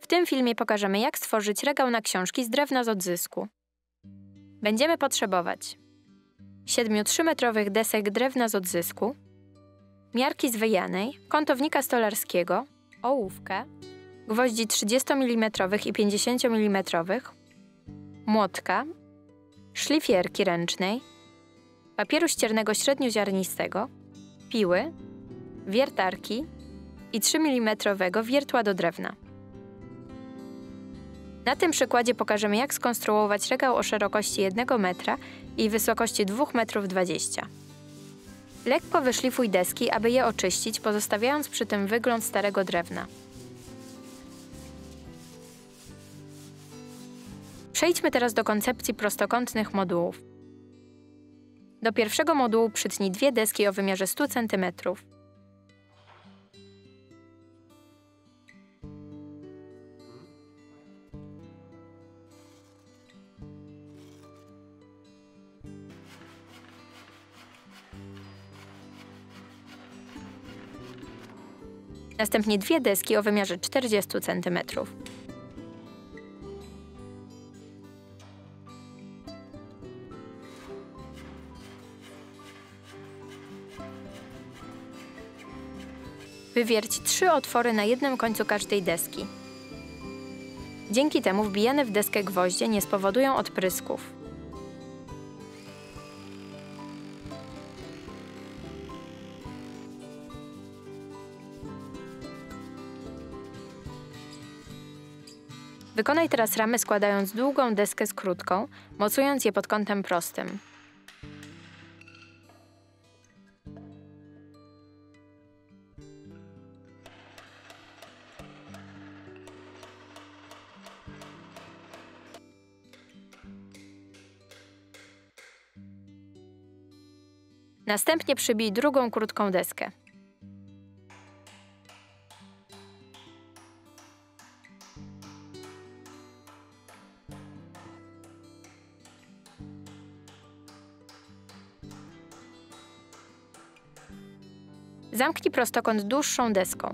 tym filmie pokażemy, jak stworzyć regał na książki z drewna z odzysku. Będziemy potrzebować 7 3-metrowych desek drewna z odzysku, miarki zwyjanej, kątownika stolarskiego, ołówkę, gwoździ 30 mm i 50 mm, młotka, szlifierki ręcznej, papieru ściernego średnioziarnistego, piły, wiertarki i 3 mm wiertła do drewna. Na tym przykładzie pokażemy, jak skonstruować regał o szerokości 1 metra i wysokości 2,20 m. Lekko wyszlifuj deski, aby je oczyścić, pozostawiając przy tym wygląd starego drewna. Przejdźmy teraz do koncepcji prostokątnych modułów. Do pierwszego modułu przytnij 2 deski o wymiarze 100 cm. Następnie 2 deski o wymiarze 40 cm. Wywierć 3 otwory na jednym końcu każdej deski. Dzięki temu wbijane w deskę gwoździe nie spowodują odprysków. Wykonaj teraz ramy, składając długą deskę z krótką, mocując je pod kątem prostym. Następnie przybij drugą krótką deskę. Zamknij prostokąt dłuższą deską.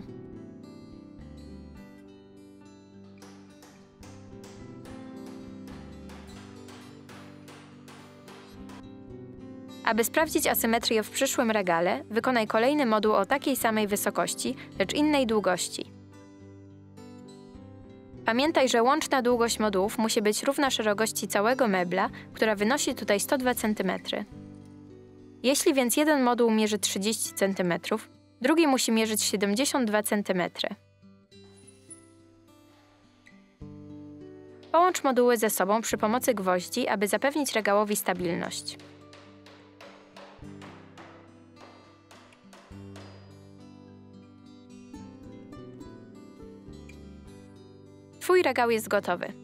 Aby sprawdzić asymetrię w przyszłym regale, wykonaj kolejny moduł o takiej samej wysokości, lecz innej długości. Pamiętaj, że łączna długość modułów musi być równa szerokości całego mebla, która wynosi tutaj 102 cm. Jeśli więc jeden moduł mierzy 30 cm, drugi musi mierzyć 72 cm. Połącz moduły ze sobą przy pomocy gwoździ, aby zapewnić regałowi stabilność. Twój regał jest gotowy.